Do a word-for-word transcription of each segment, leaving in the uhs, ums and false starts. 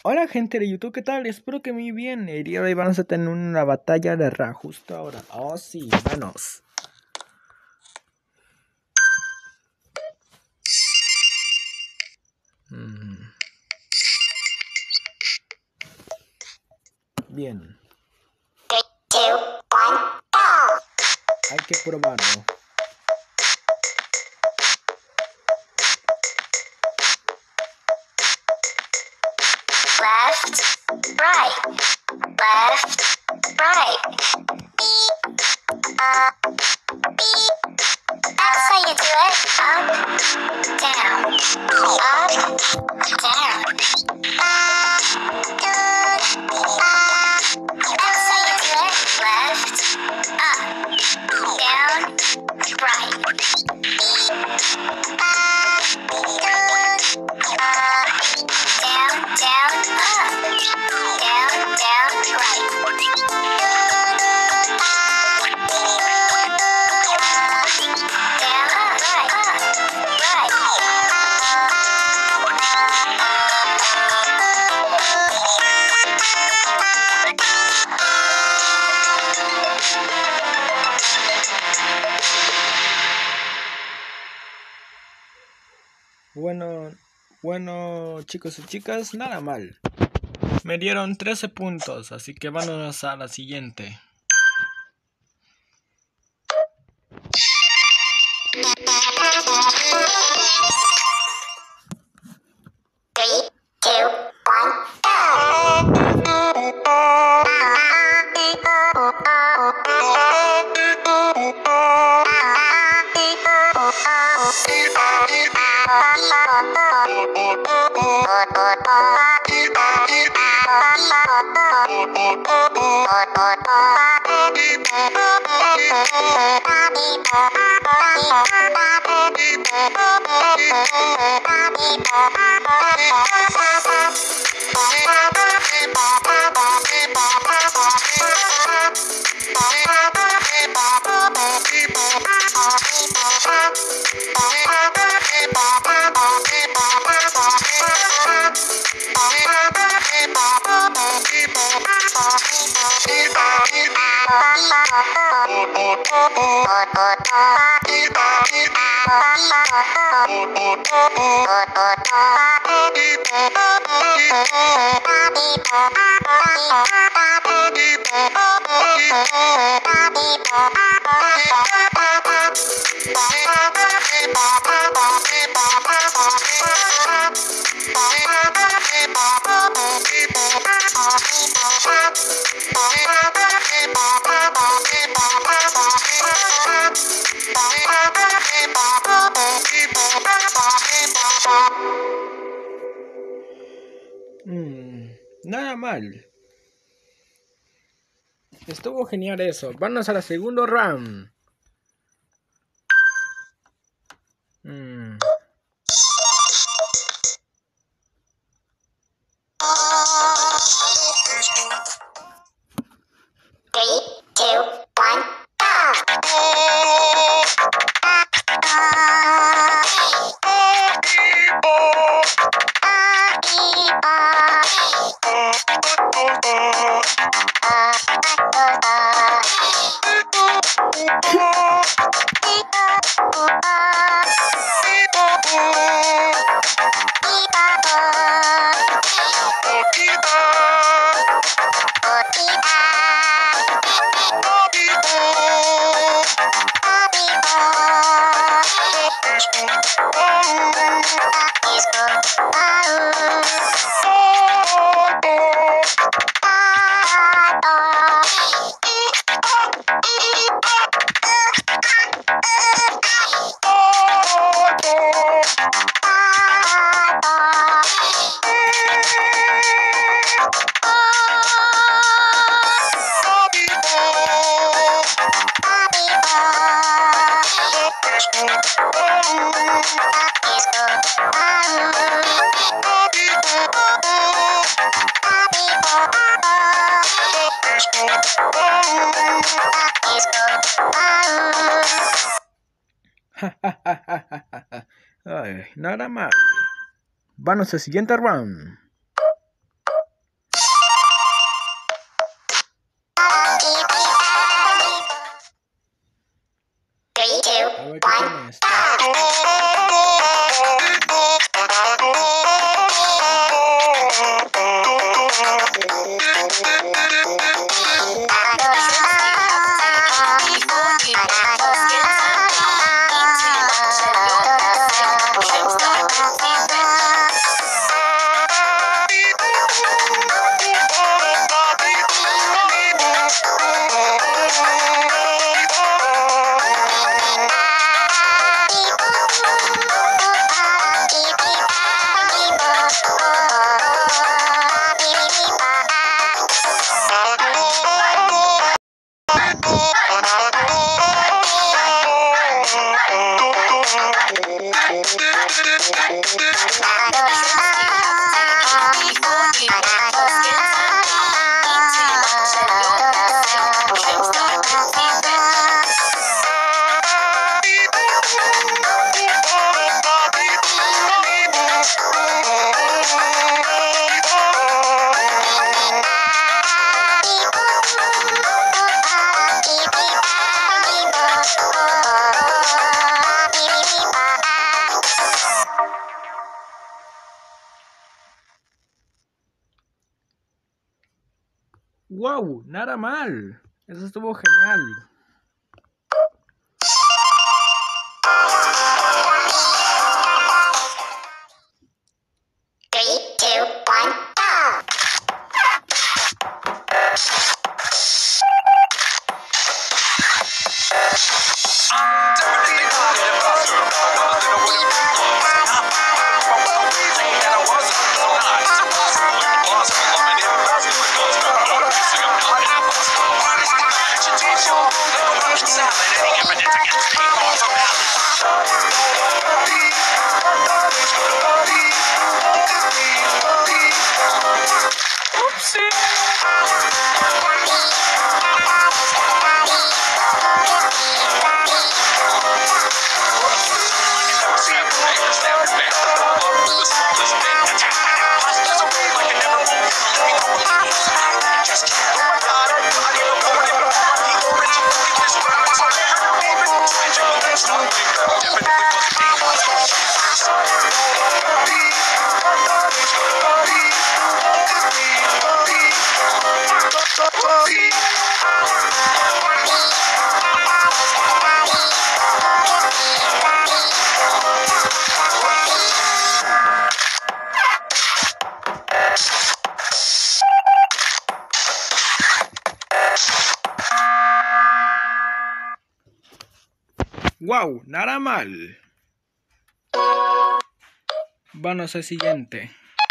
Hola gente de YouTube, ¿qué tal? Espero que muy bien. El día de hoy vamos a tener una batalla de rap justo ahora. Oh sí, manos. Mm. Bien. Hay que probarlo. Left, right, left, right. Uh, that's how you do it. Up, down, up, down. That's how you do it. Left, up, down, right. Down, down, up. Down, down, right. Down, up, right, up, right. Bueno, bueno chicos y chicas, nada mal. Me dieron trece puntos, así que vámonos a la siguiente. Three, two, one, Mm, nada mal. Estuvo genial eso. Vamos a la segunda round. Mm. three, two, one, Ay, nada mal. Vamos al siguiente round. ¡Wow! Nada mal. Eso estuvo genial. Three, two, one, go! ¡Wow! Nada mal. Vamos al siguiente.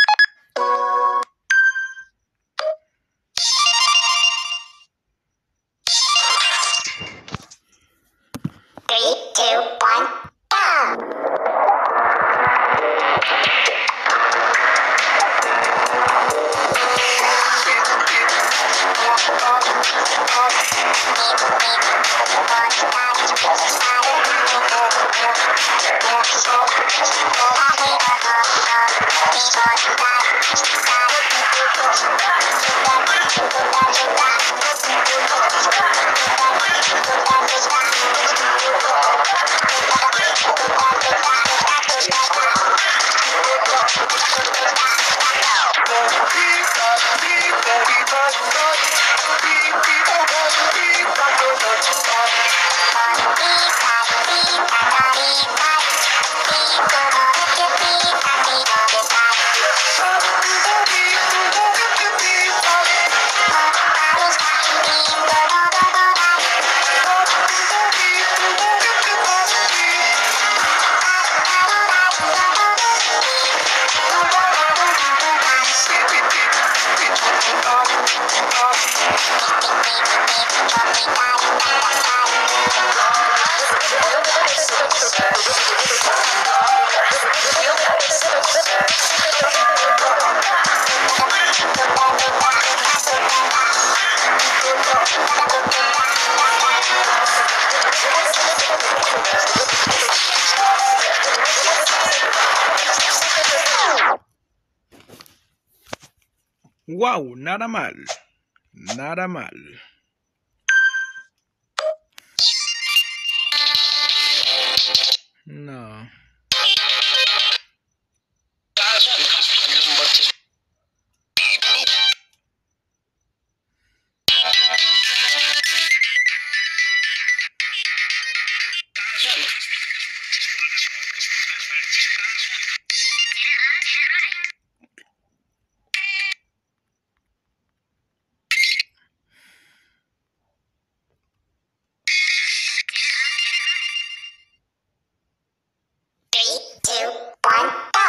Three, two, one, go! ¡Wow! Nada mal. Nada mal. No. Three, two, one, go!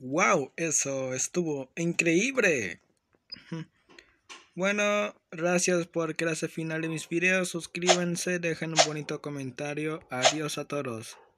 ¡Wow! Eso estuvo increíble. Bueno, gracias por quedarse al final de mis videos. Suscríbanse, dejen un bonito comentario. Adiós a todos.